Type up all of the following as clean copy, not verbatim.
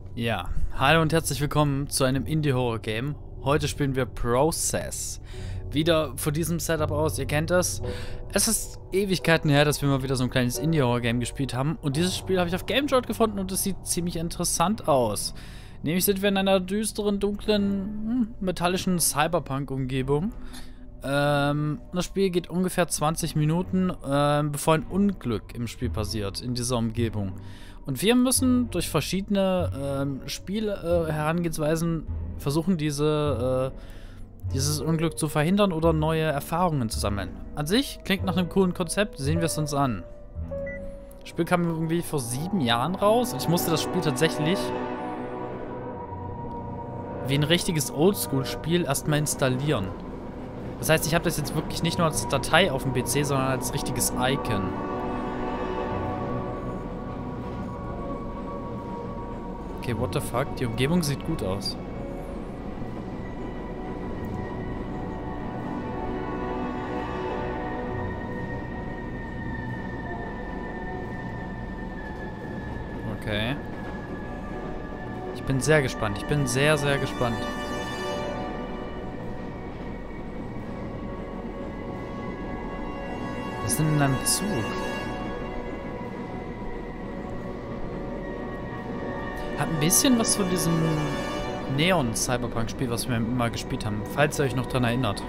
Ja, hallo und herzlich willkommen zu einem Indie-Horror-Game. Heute spielen wir Process. Wieder von diesem Setup aus, ihr kennt das. Es ist Ewigkeiten her, dass wir mal wieder so ein kleines Indie-Horror-Game gespielt haben. Und dieses Spiel habe ich auf GameJolt gefunden und es sieht ziemlich interessant aus. Nämlich sind wir in einer düsteren, dunklen, metallischen Cyberpunk-Umgebung. Das Spiel geht ungefähr 20 Minuten, bevor ein Unglück im Spiel passiert, in dieser Umgebung. Und wir müssen durch verschiedene Herangehensweisen versuchen, dieses Unglück zu verhindern oder neue Erfahrungen zu sammeln. An sich klingt nach einem coolen Konzept, sehen wir es uns an. Das Spiel kam irgendwie vor 7 Jahren raus und ich musste das Spiel tatsächlich wie ein richtiges Oldschool-Spiel erstmal installieren. Das heißt, ich habe das jetzt wirklich nicht nur als Datei auf dem PC, sondern als richtiges Icon. Okay, what the fuck? Die Umgebung sieht gut aus. Okay. Ich bin sehr gespannt. Ich bin sehr, sehr gespannt. Wir sind in einem Zug. Hat ein bisschen was von diesem Neon-Cyberpunk-Spiel, was wir immer gespielt haben, falls ihr euch noch dran erinnert.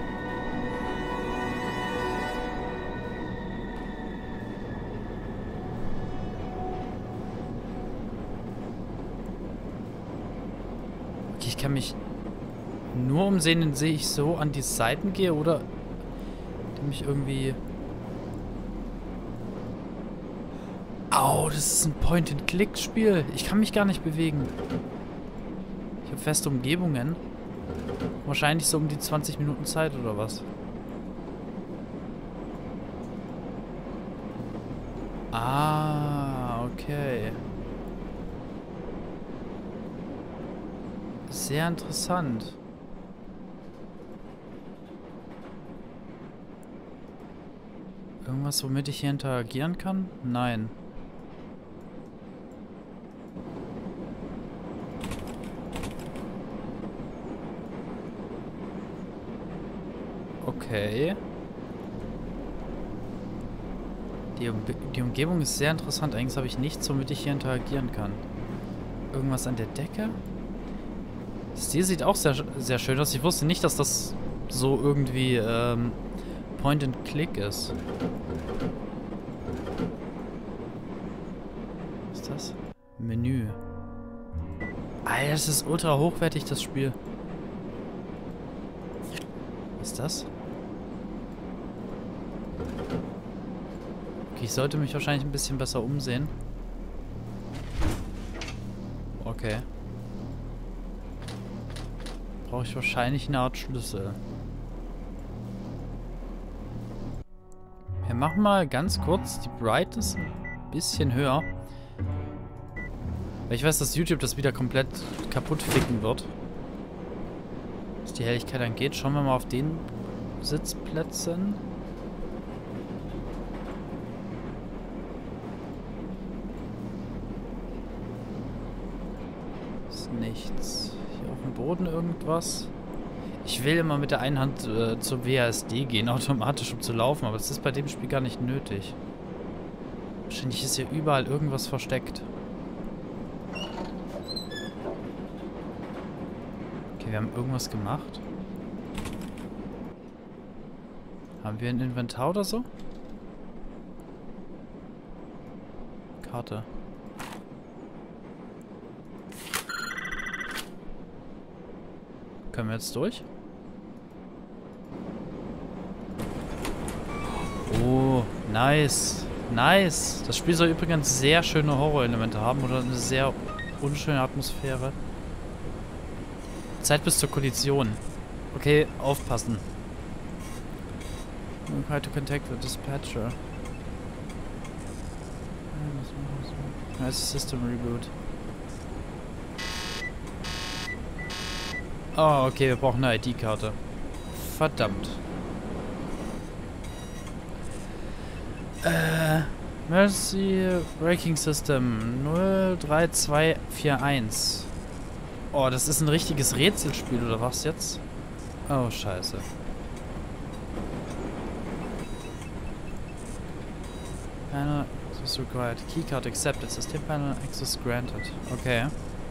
Okay, ich kann mich nur umsehen, indem ich so an die Seiten gehe oder indem ich irgendwie... Au, das ist ein Point-and-Click-Spiel. Ich kann mich gar nicht bewegen. Ich habe feste Umgebungen. Wahrscheinlich so um die 20 Minuten Zeit oder was. Ah, okay. Sehr interessant. Irgendwas, womit ich hier interagieren kann? Nein. Okay. Die Umgebung ist sehr interessant. Eigentlich habe ich nichts, womit ich hier interagieren kann. Irgendwas an der Decke? Das Stil sieht auch sehr, sehr schön aus. Ich wusste nicht, dass das so irgendwie Point and Click ist. Was ist das? Menü. Alter, das ist ultra hochwertig, das Spiel. Was ist das? Okay, ich sollte mich wahrscheinlich ein bisschen besser umsehen. Okay. Brauche ich wahrscheinlich eine Art Schlüssel. Wir machen mal ganz kurz die Brightness ein bisschen höher. Weil ich weiß, dass YouTube das wieder komplett kaputt ficken wird. Was die Helligkeit angeht. Schauen wir mal auf den Sitzplätzen. Ist nichts. Hier auf dem Boden irgendwas. Ich will immer mit der einen Hand zur WASD gehen, automatisch, um zu laufen, aber das ist bei dem Spiel gar nicht nötig. Wahrscheinlich ist hier überall irgendwas versteckt. Okay, wir haben irgendwas gemacht. Haben wir ein Inventar oder so? Karte. Können wir jetzt durch? Oh, nice. Nice. Das Spiel soll übrigens sehr schöne Horror-Elemente haben oder eine sehr unschöne Atmosphäre. Zeit bis zur Kollision. Okay, aufpassen. Try to contact the dispatcher. Nice System Reboot. Oh, okay, wir brauchen eine ID-Karte. Verdammt. Emergency Braking System 03241. Oh, das ist ein richtiges Rätselspiel, oder was jetzt? Oh, scheiße. Panel access required. Keycard accepted. System panel access granted. Okay.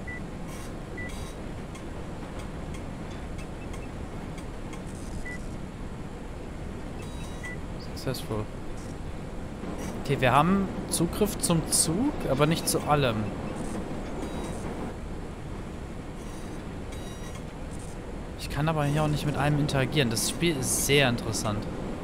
Successful. Okay, wir haben Zugriff zum Zug, aber nicht zu allem. Ich kann aber hier auch nicht mit allem interagieren. Das Spiel ist sehr interessant.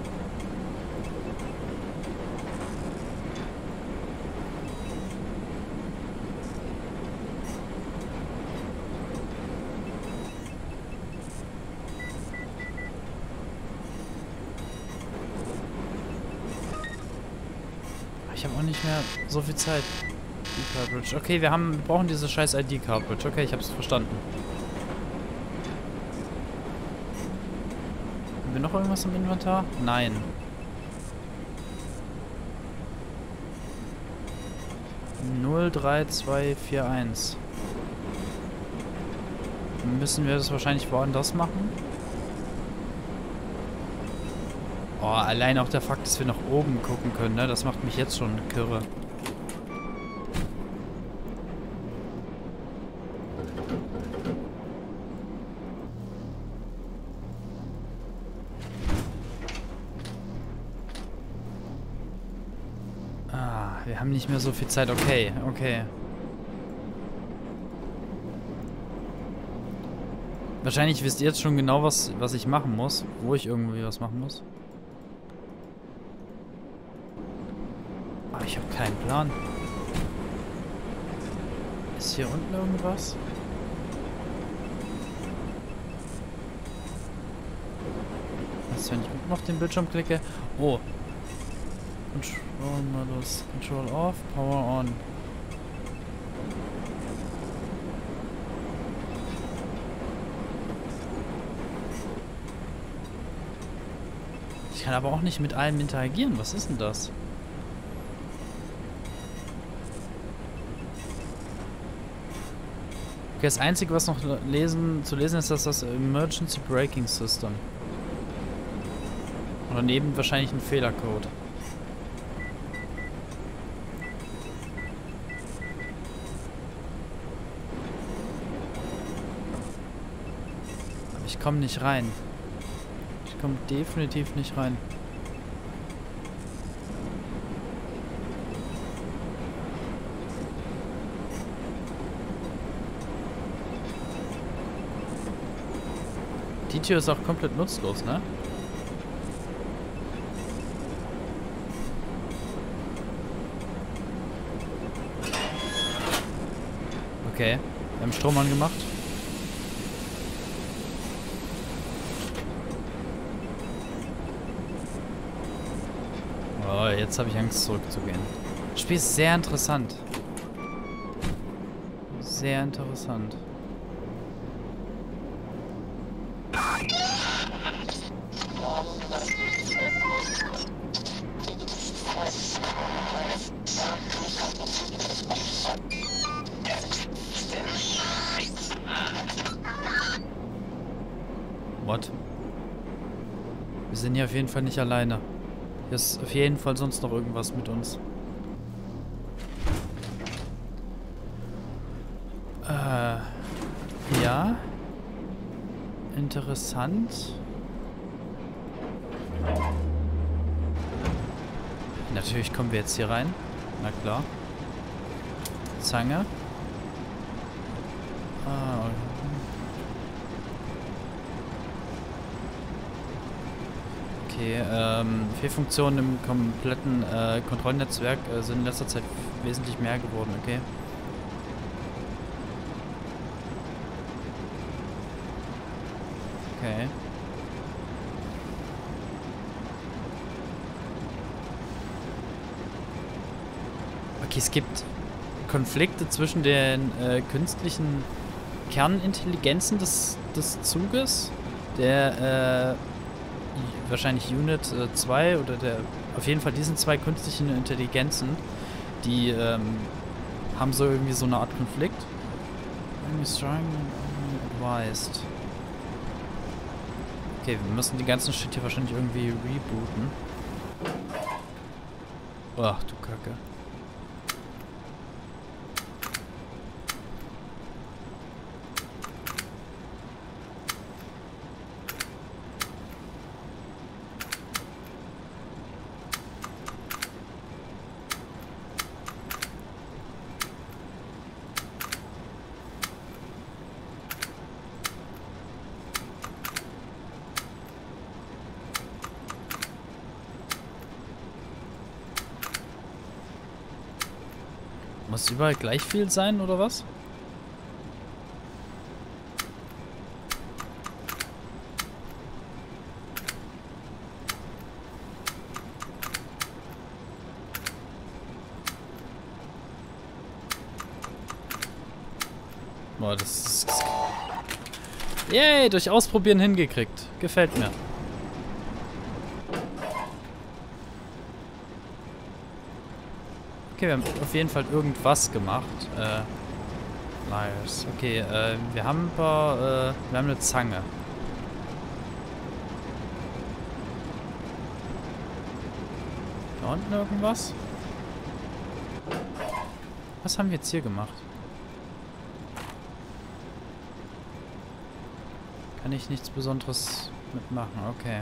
Ich habe auch nicht mehr so viel Zeit. ID-Cartridge. Okay, wir brauchen diese scheiß ID-Cartridge. Okay, ich hab's verstanden. Haben wir noch irgendwas im Inventar? Nein. Null 3-2-4-1. Müssen wir das wahrscheinlich woanders machen? Oh, allein auch der Fakt, dass wir nach oben gucken können, ne? Das macht mich jetzt schon kirre. Ah, wir haben nicht mehr so viel Zeit. Okay, okay. Wahrscheinlich wisst ihr jetzt schon genau, was ich machen muss. Wo ich irgendwie was machen muss. Aber ich habe keinen Plan. Ist hier unten irgendwas? Was, wenn ich unten auf den Bildschirm klicke? Oh. Control Modus. Control off, Power on. Ich kann aber auch nicht mit allem interagieren. Was ist denn das? Okay, das Einzige, was noch zu lesen ist, das Emergency Braking System. Und daneben wahrscheinlich ein Fehlercode. Aber ich komme nicht rein. Ich komme definitiv nicht rein. Die Tür ist auch komplett nutzlos, ne? Okay, wir haben Strom angemacht. Oh, jetzt habe ich Angst zurückzugehen. Das Spiel ist sehr interessant. Sehr interessant. What? Wir sind hier auf jeden Fall nicht alleine. Hier ist auf jeden Fall sonst noch irgendwas mit uns. Ja. Interessant. Natürlich kommen wir jetzt hier rein. Na klar. Zange. Ah. Okay, Fehlfunktionen im kompletten Kontrollnetzwerk sind in letzter Zeit wesentlich mehr geworden, okay. Okay. Okay, es gibt Konflikte zwischen den künstlichen Kernintelligenzen des Zuges, der wahrscheinlich Unit 2 oder auf jeden Fall diesen zwei künstlichen Intelligenzen, die haben so irgendwie so eine Art Konflikt. Enemy strong advised. Okay, wir müssen die ganzen Shit hier wahrscheinlich irgendwie rebooten. Ach du Kacke. Muss überall gleich viel sein, oder was? Boah, das ist... Yay, durch Ausprobieren hingekriegt. Gefällt mir. Okay, wir haben auf jeden Fall irgendwas gemacht. Nice. Okay, wir haben wir haben eine Zange. Da unten irgendwas? Was haben wir jetzt hier gemacht? Kann ich nichts Besonderes mitmachen, okay.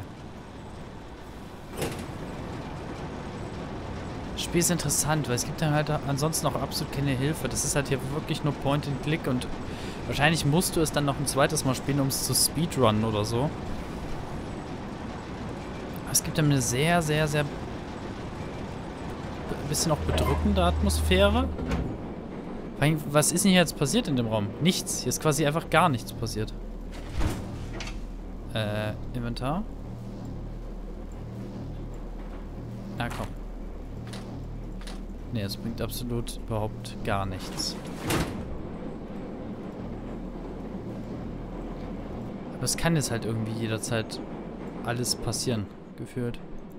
Das Spiel ist interessant, weil es gibt dann halt ansonsten auch absolut keine Hilfe. Das ist halt hier wirklich nur Point and Click und wahrscheinlich musst du es dann noch ein zweites Mal spielen, um es zu speedrunnen oder so. Aber es gibt dann eine sehr, sehr, sehr bisschen auch bedrückende Atmosphäre. Was ist denn hier jetzt passiert in dem Raum? Nichts. Hier ist quasi einfach gar nichts passiert. Inventar. Na komm. Ne, es bringt absolut überhaupt gar nichts. Aber es kann jetzt halt irgendwie jederzeit alles passieren, gefühlt.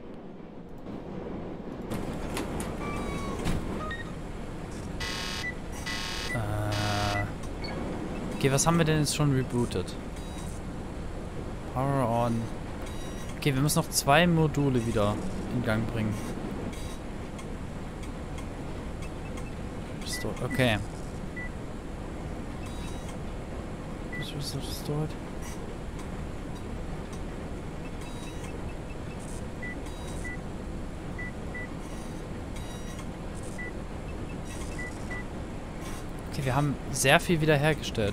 Okay, was haben wir denn jetzt schon rebootet? Power on. Okay, wir müssen noch 2 Module wieder in Gang bringen. Okay. Was ist das dort? Okay, wir haben sehr viel wiederhergestellt.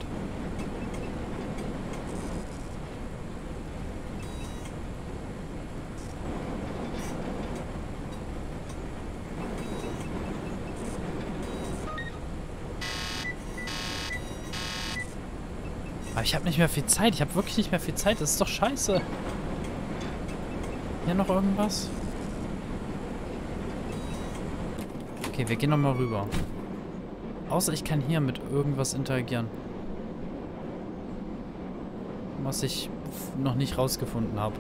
Aber ich habe nicht mehr viel Zeit. Ich habe wirklich nicht mehr viel Zeit. Das ist doch scheiße. Hier noch irgendwas? Okay, wir gehen nochmal rüber. Außer ich kann hier mit irgendwas interagieren. Was ich noch nicht rausgefunden habe.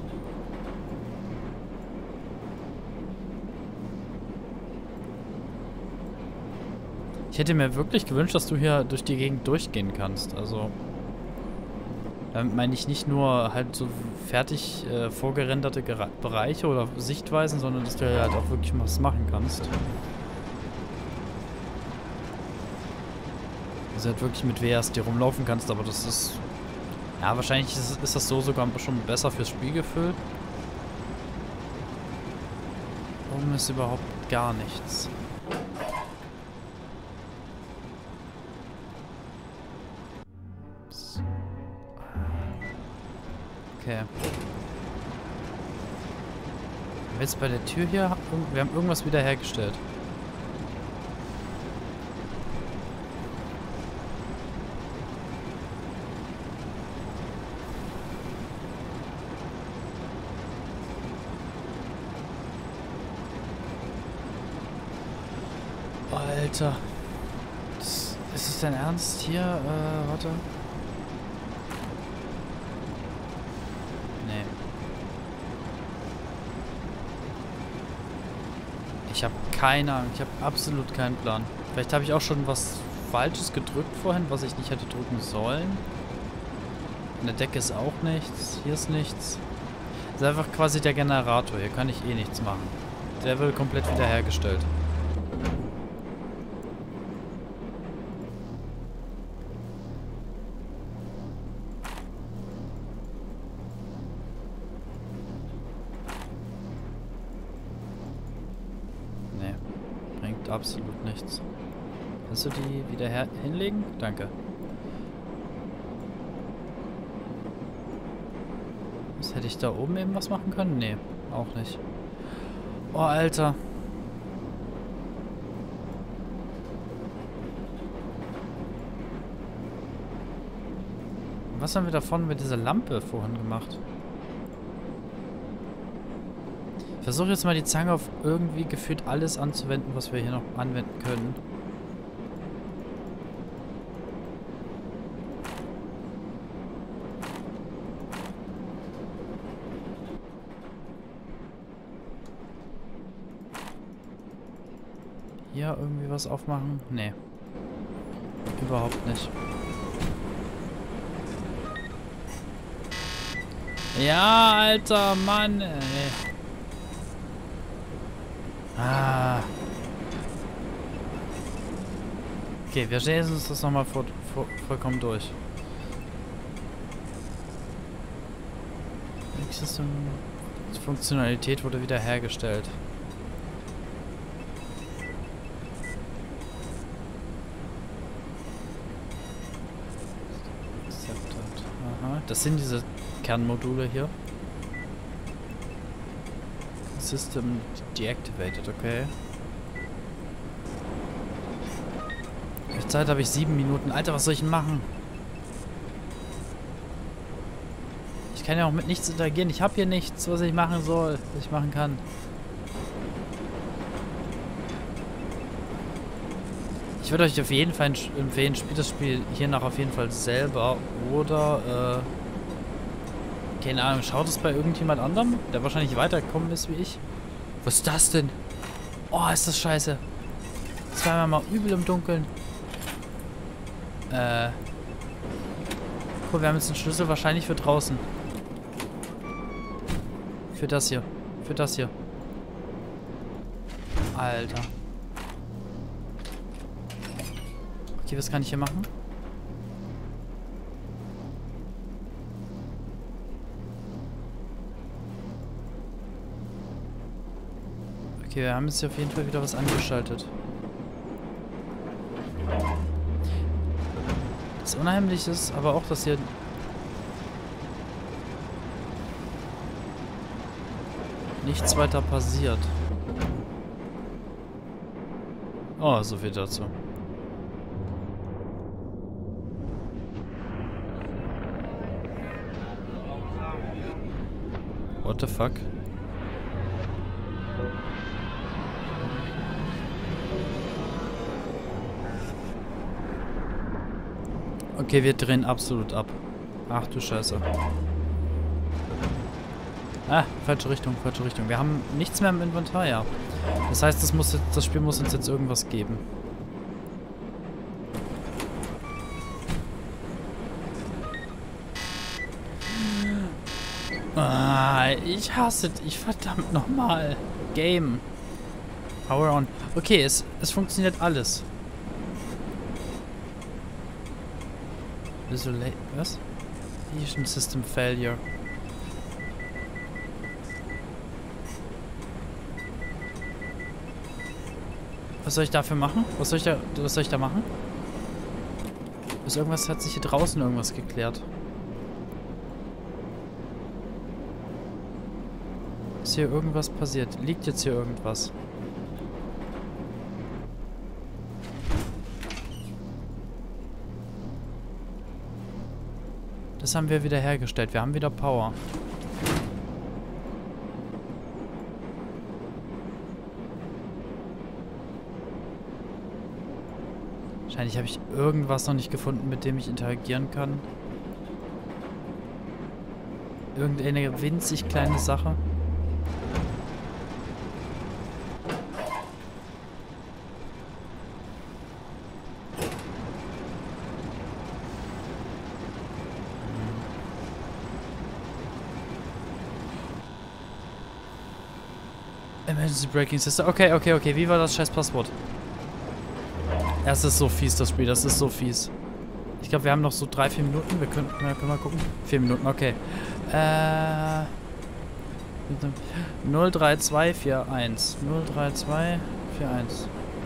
Ich hätte mir wirklich gewünscht, dass du hier durch die Gegend durchgehen kannst. Also... Damit meine ich nicht nur halt so fertig vorgerenderte Bereiche oder Sichtweisen, sondern dass du halt auch wirklich was machen kannst. Also halt wirklich mit WASD rumlaufen kannst, aber das ist... Ja, wahrscheinlich ist das so sogar schon besser fürs Spielgefühl. Oben ist überhaupt gar nichts. Okay. Jetzt bei der Tür hier, wir haben irgendwas wiederhergestellt. Alter. Ist es dein Ernst hier? Warte. Nee. Ich habe keine Ahnung. Ich habe absolut keinen Plan. Vielleicht habe ich auch schon was Falsches gedrückt vorhin, was ich nicht hätte drücken sollen. An der Decke ist auch nichts. Hier ist nichts. Das ist einfach quasi der Generator. Hier kann ich eh nichts machen. Der wird komplett wiederhergestellt. Nee. Bringt absolut nichts. Kannst du die wieder hinlegen? Danke. Hätte ich da oben eben was machen können? Nee, auch nicht. Oh, Alter. Was haben wir davon mit dieser Lampe vorhin gemacht? Ich versuche jetzt mal die Zange auf irgendwie gefühlt alles anzuwenden, was wir hier noch anwenden können. Hier irgendwie was aufmachen? Nee. Überhaupt nicht. Ja, alter Mann, ey. Ah. Okay, wir lesen uns das nochmal vollkommen durch. Die Funktionalität wurde wiederhergestellt. Aha, das sind diese Kernmodule hier. System deactivated, okay. Wie viel Zeit habe ich? 7 Minuten. Alter, was soll ich denn machen? Ich kann ja auch mit nichts interagieren. Ich habe hier nichts, was ich machen soll, was ich machen kann. Ich würde euch auf jeden Fall empfehlen, spielt das Spiel hiernach auf jeden Fall selber. Oder, keine Ahnung, schaut es bei irgendjemand anderem, der wahrscheinlich weitergekommen ist wie ich. Was ist das denn? Oh, ist das scheiße. Zweimal mal übel im Dunkeln. Cool, wir haben jetzt einen Schlüssel wahrscheinlich für draußen. Für das hier. Für das hier. Alter. Okay, was kann ich hier machen? Okay, wir haben jetzt hier auf jeden Fall wieder was angeschaltet. Das Unheimliche ist aber auch, dass hier nichts weiter passiert. Oh, so viel dazu. What the fuck? Okay, wir drehen absolut ab. Ach du Scheiße. Ah, falsche Richtung, falsche Richtung. Wir haben nichts mehr im Inventar, ja. Das heißt, das Spiel muss uns jetzt irgendwas geben. Ah, ich hasse dich, verdammt nochmal. Game. Power on. Okay, es funktioniert alles. Was? Vision System Failure. Was soll ich dafür machen? Was soll ich da machen? Irgendwas hat sich hier draußen irgendwas geklärt. Ist hier irgendwas passiert? Liegt jetzt hier irgendwas? Das haben wir wieder hergestellt. Wir haben wieder Power. Wahrscheinlich habe ich irgendwas noch nicht gefunden, mit dem ich interagieren kann. Irgendeine winzig kleine Sache. Emergency Braking System. Okay, okay, okay. Wie war das scheiß Passwort? Es ist so fies, das Spiel. Das ist so fies. Ich glaube, wir haben noch so 3-4 Minuten. Wir können mal gucken. 4 Minuten, okay. 03241. 03241.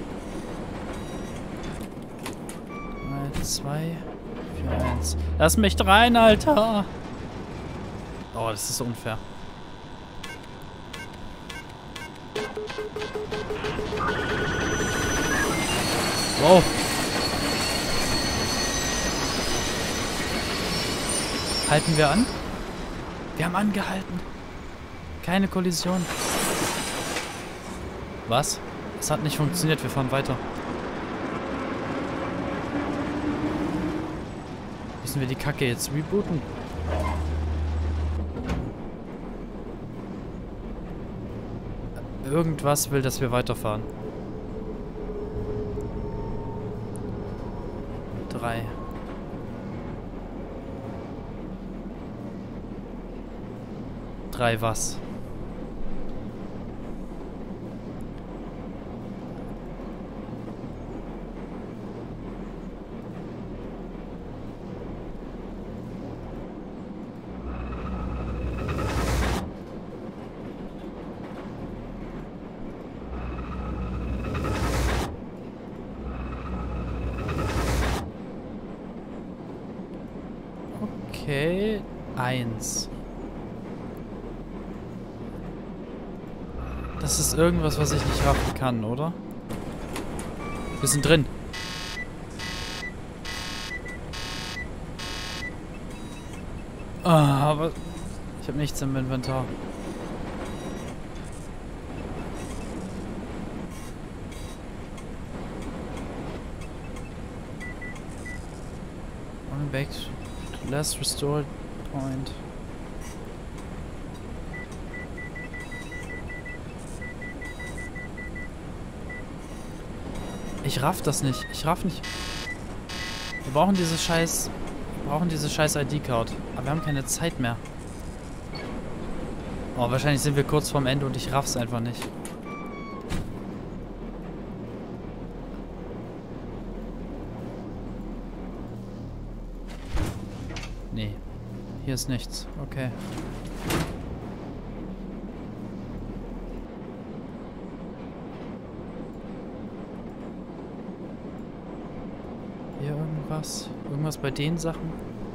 3241. Lass mich rein, Alter! Oh, das ist unfair. Wow. Halten wir an? Wir haben angehalten. Keine Kollision. Was? Es hat nicht funktioniert. Wir fahren weiter. Müssen wir die Kacke jetzt rebooten? Irgendwas will, dass wir weiterfahren. 3. Was? Okay, 1. Das ist irgendwas, was ich nicht raffen kann, oder? Wir sind drin. Ah, aber ich habe nichts im Inventar. Running back to last restored point. Ich raff das nicht. Ich raff nicht. Wir brauchen diese scheiß ID-Card. Aber wir haben keine Zeit mehr. Oh, wahrscheinlich sind wir kurz vorm Ende und ich raff's einfach nicht. Nee. Hier ist nichts. Okay. Hier irgendwas? Irgendwas bei den Sachen?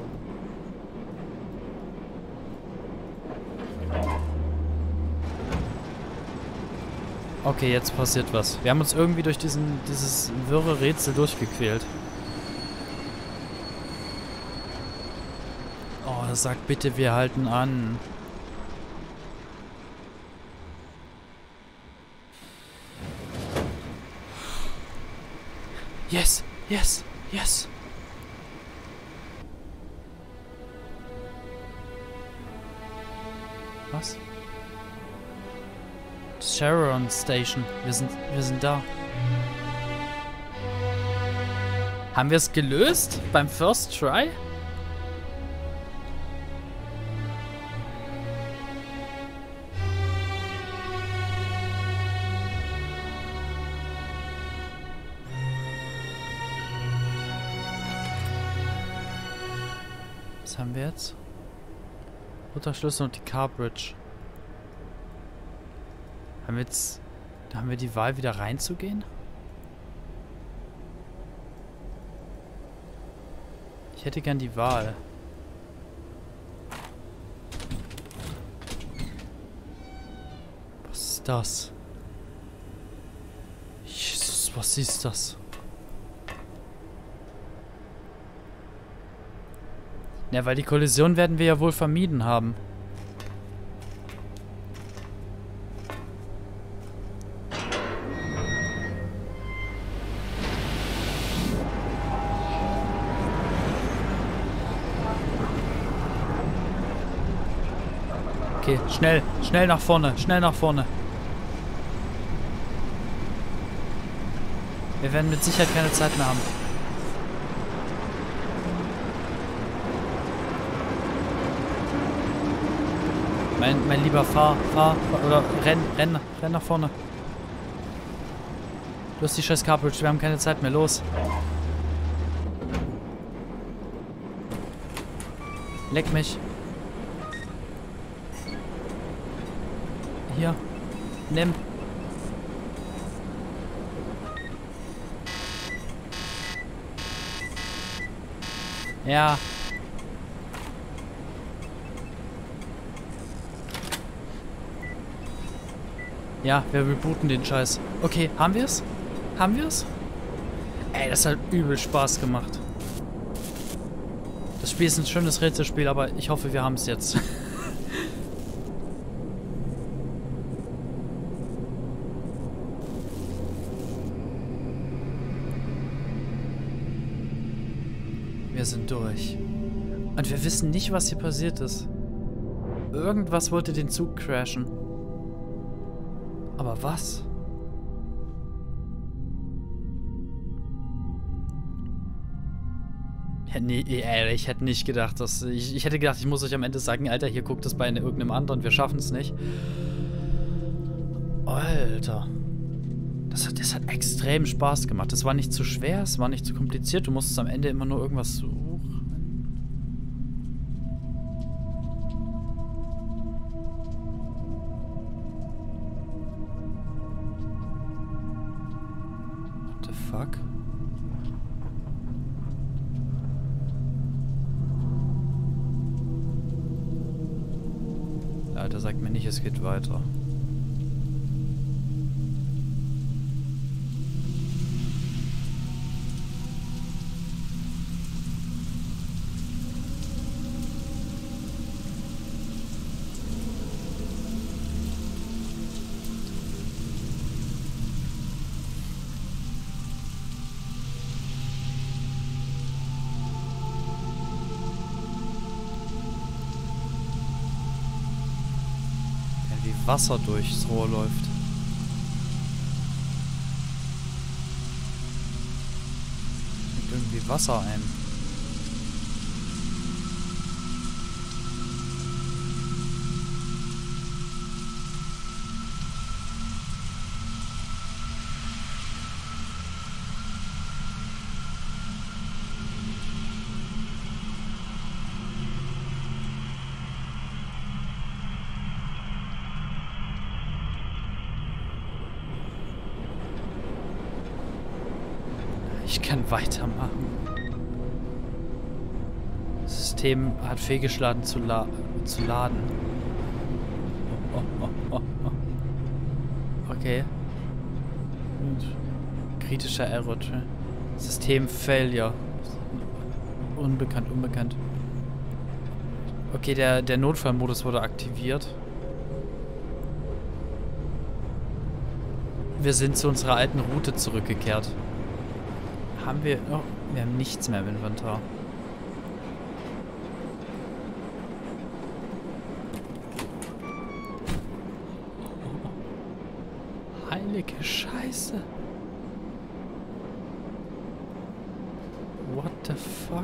Okay, jetzt passiert was. Wir haben uns irgendwie durch dieses wirre Rätsel durchgequält. Oh, sag bitte, wir halten an. Yes, yes, yes. Was? Sharon Station. Wir sind da. Haben wir es gelöst? Beim First Try? Was haben wir jetzt? Roter Schlüssel und die Carbridge. Haben wir die Wahl, wieder reinzugehen? Ich hätte gern die Wahl. Was ist das? Jesus, was ist das? Ja, weil die Kollision werden wir ja wohl vermieden haben. Okay, schnell nach vorne, schnell nach vorne. Wir werden mit Sicherheit keine Zeit mehr haben. Mein lieber fahr oder renn nach vorne. Du hast die scheiß Cartridge, wir haben keine Zeit mehr, los. Leck mich. Hier, nimm. Ja. Ja, wir rebooten den Scheiß. Okay, haben wir es? Haben wir es? Ey, das hat übel Spaß gemacht. Das Spiel ist ein schönes Rätselspiel, aber ich hoffe, wir haben es jetzt. Wir sind durch. Und wir wissen nicht, was hier passiert ist. Irgendwas wollte den Zug crashen. Aber was? Ja, nee, ich hätte nicht gedacht, dass... Ich hätte gedacht, ich muss euch am Ende sagen, Alter, hier guckt es bei irgendeinem anderen, wir schaffen es nicht. Alter. Das hat extrem Spaß gemacht. Das war nicht zu schwer, es war nicht zu kompliziert. Du musstest am Ende immer nur irgendwas suchen. What the fuck? Alter, sagt mir nicht, es geht weiter. Wie Wasser durchs Rohr läuft. Fängt irgendwie Wasser ein. Ich kann weitermachen. Das System hat fehlgeschlagen zu laden. Okay. Kritischer Error. System Failure. Unbekannt. Okay, der Notfallmodus wurde aktiviert. Wir sind zu unserer alten Route zurückgekehrt. Haben wir... Oh, wir haben nichts mehr im Inventar. Heilige Scheiße. What the fuck?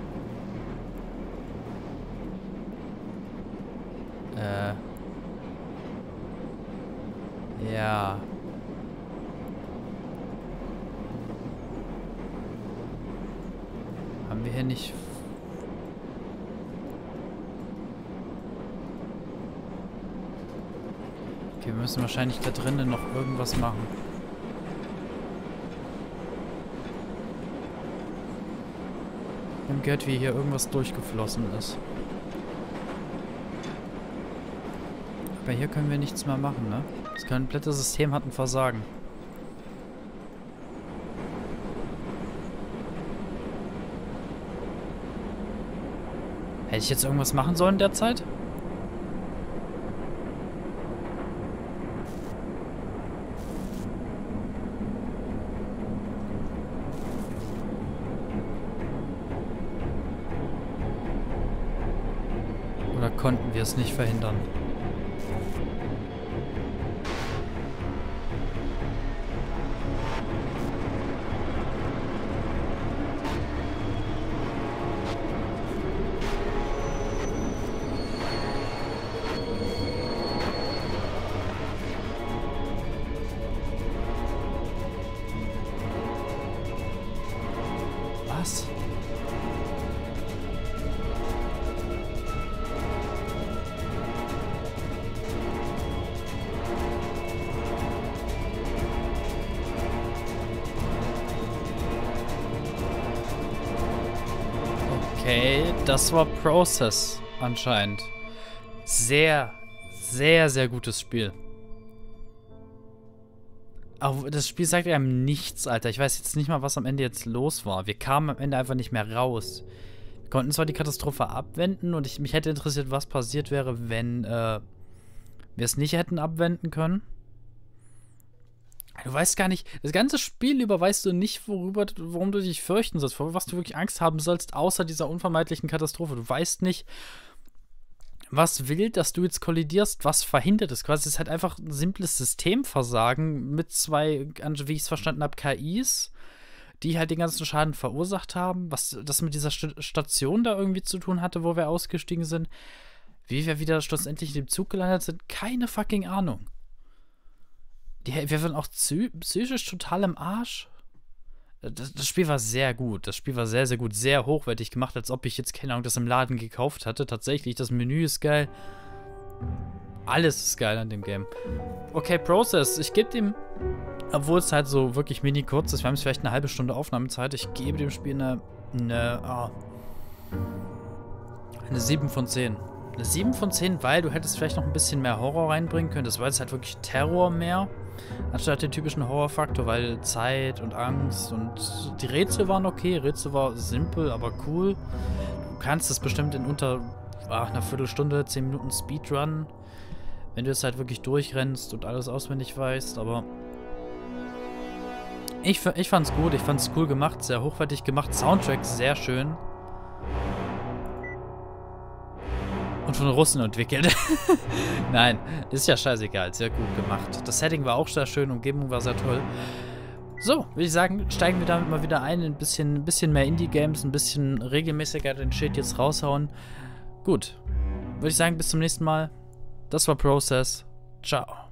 Ja. Haben wir hier nicht... Okay, wir müssen wahrscheinlich da drinnen noch irgendwas machen. Wir haben gehört, wie hier irgendwas durchgeflossen ist. Aber hier können wir nichts mehr machen, ne? Das komplette System hat ein Versagen. Hätte ich jetzt irgendwas machen sollen in der Zeit? Oder konnten wir es nicht verhindern? Okay, das war Process anscheinend. Sehr, sehr, sehr gutes Spiel. Aber das Spiel sagt einem nichts, Alter. Ich weiß jetzt nicht mal, was am Ende jetzt los war. Wir kamen am Ende einfach nicht mehr raus. Wir konnten zwar die Katastrophe abwenden und mich hätte interessiert, was passiert wäre, wenn wir es nicht hätten abwenden können. Du weißt gar nicht, das ganze Spiel über weißt du nicht, worum du dich fürchten sollst, vor was du wirklich Angst haben sollst, außer dieser unvermeidlichen Katastrophe. Du weißt nicht, was will, dass du jetzt kollidierst, was verhindert es. Quasi, es ist halt einfach ein simples Systemversagen mit zwei, wie ich es verstanden habe, KIs, die halt den ganzen Schaden verursacht haben. Was das mit dieser Station da irgendwie zu tun hatte, wo wir ausgestiegen sind. Wie wir wieder schlussendlich in dem Zug gelandet sind, keine fucking Ahnung. Wir waren auch psychisch total im Arsch. Das Spiel war sehr gut. Das Spiel war sehr, sehr gut. Sehr hochwertig gemacht, als ob ich jetzt, keine Ahnung, das im Laden gekauft hatte. Tatsächlich, das Menü ist geil. Alles ist geil an dem Game. Okay, Process. Ich gebe dem, obwohl es halt so wirklich mini kurz ist, wir haben jetzt vielleicht eine halbe Stunde Aufnahmezeit, ich gebe dem Spiel eine 7 von 10. Eine 7 von 10, weil du hättest vielleicht noch ein bisschen mehr Horror reinbringen können. Das war jetzt halt wirklich Terror mehr, anstatt den typischen Horrorfaktor, weil Zeit und Angst und die Rätsel waren okay. Rätsel war simpel, aber cool. Du kannst es bestimmt in unter einer Viertelstunde, 10 Minuten Speedrun, wenn du es halt wirklich durchrennst und alles auswendig weißt, aber ich fand's gut, ich fand's cool gemacht, sehr hochwertig gemacht, Soundtrack sehr schön. Und von Russen entwickelt. Nein, ist ja scheißegal. Sehr gut gemacht. Das Setting war auch sehr schön, Umgebung war sehr toll. So, würde ich sagen, steigen wir damit mal wieder ein. Ein bisschen mehr Indie-Games, ein bisschen regelmäßiger den Shit jetzt raushauen. Gut. Würde ich sagen, bis zum nächsten Mal. Das war Process. Ciao.